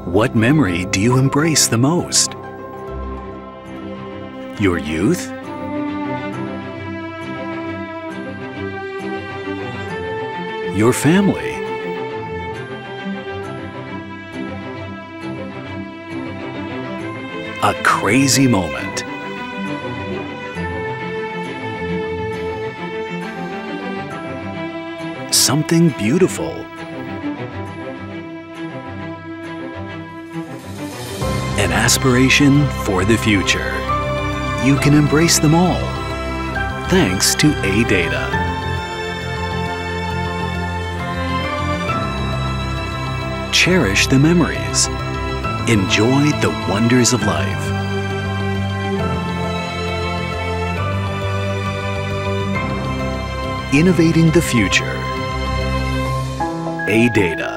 What memory do you embrace the most? Your youth? Your family? A crazy moment? Something beautiful? An aspiration for the future? You can embrace them all, thanks to ADATA. Cherish the memories. Enjoy the wonders of life. Innovating the future. ADATA.